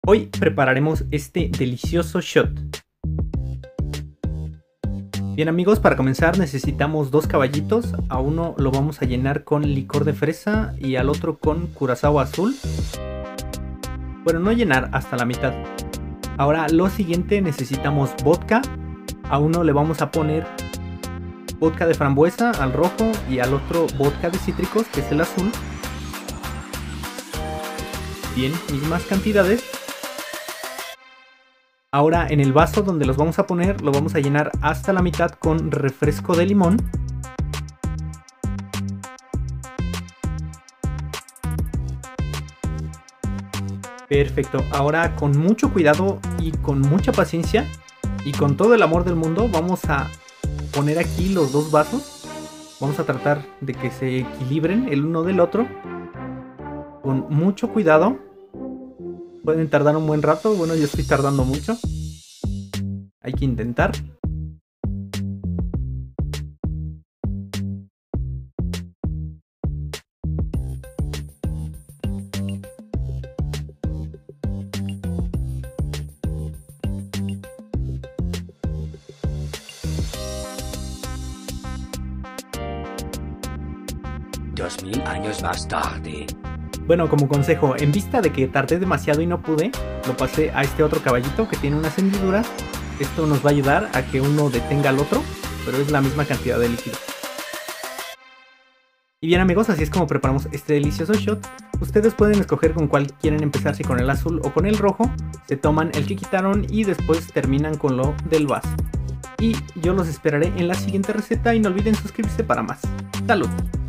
Hoy prepararemos este delicioso shot. Bien amigos, para comenzar necesitamos dos caballitos. A uno lo vamos a llenar con licor de fresa y al otro con curazao azul. Bueno, no llenar, hasta la mitad. Ahora lo siguiente, necesitamos vodka. A uno le vamos a poner vodka de frambuesa al rojo y al otro vodka de cítricos, que es el azul. Bien, mismas cantidades. Ahora en el vaso donde los vamos a poner lo vamos a llenar hasta la mitad con refresco de limón. Perfecto, ahora con mucho cuidado y con mucha paciencia y con todo el amor del mundo vamos a poner aquí los dos vasos. Vamos a tratar de que se equilibren el uno del otro. Con mucho cuidado. Pueden tardar un buen rato, bueno, yo estoy tardando mucho. Hay que intentar. Dos mil años más tarde. Bueno, como consejo, en vista de que tardé demasiado y no pude, lo pasé a este otro caballito que tiene unas hendiduras. Esto nos va a ayudar a que uno detenga al otro, pero es la misma cantidad de líquido. Y bien amigos, así es como preparamos este delicioso shot. Ustedes pueden escoger con cuál quieren empezar, si con el azul o con el rojo. Se toman el que quitaron y después terminan con lo del vaso. Y yo los esperaré en la siguiente receta y no olviden suscribirse para más. ¡Salud!